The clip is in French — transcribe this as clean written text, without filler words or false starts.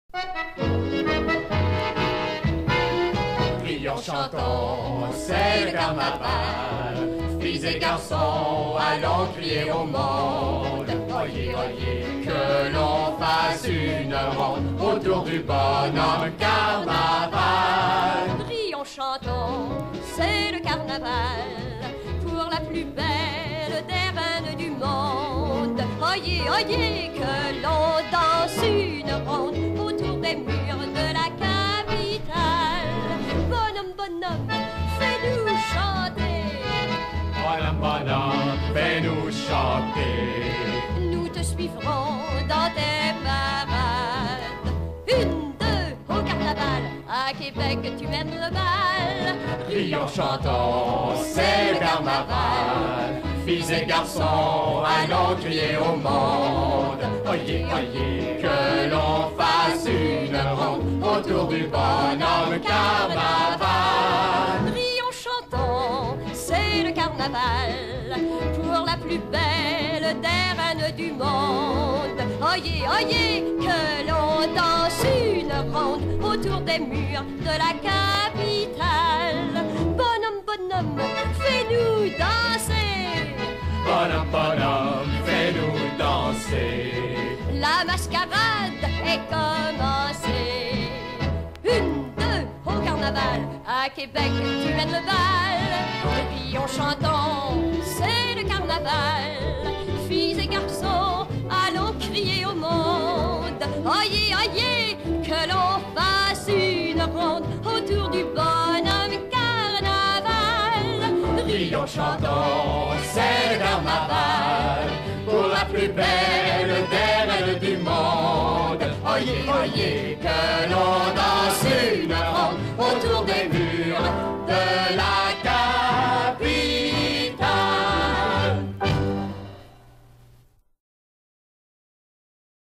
Crions, chantons, c'est le carnaval. Filles et garçons, allons crier au monde. Oyez, oyez, que l'on fasse une ronde autour du bonhomme carnaval. Crions, chantons, c'est le carnaval pour la plus belle des reines du monde. Oyez, oyez, que l'on danse une ronde autour des murs de la capitale. Bonhomme, bonhomme, fais-nous chanter. Bonhomme, bonhomme, fais-nous chanter. Nous te suivrons dans tes parades. Une, deux, au carnaval, à Québec tu mènes le bal. Crions, chantons, c'est le carnaval. Filles et garçons, allons crier au monde. Oyez, oyez, que l'on fasse une ronde autour du bonhomme carnaval. Rions, chantons, c'est le carnaval pour la plus belle des reines du monde. Oyez, oyez, que l'on danse une ronde autour des murs de la capitale. Bonhomme, bonhomme, fais-nous danser. Bonhomme, bonhomme, fais-nous danser. La mascarade est commencée. Une, deux, au carnaval, à Québec tu mènes le bal. Rions, chantons, c'est le carnaval. Filles et garçons, allons crier au monde. Oyez, oyez, que l'on fasse une ronde autour du bonhomme carnaval. Rions, chantons, c'est le carnaval pour la plus belle des reines du monde. Oyez, oyez, que l'on danse une ronde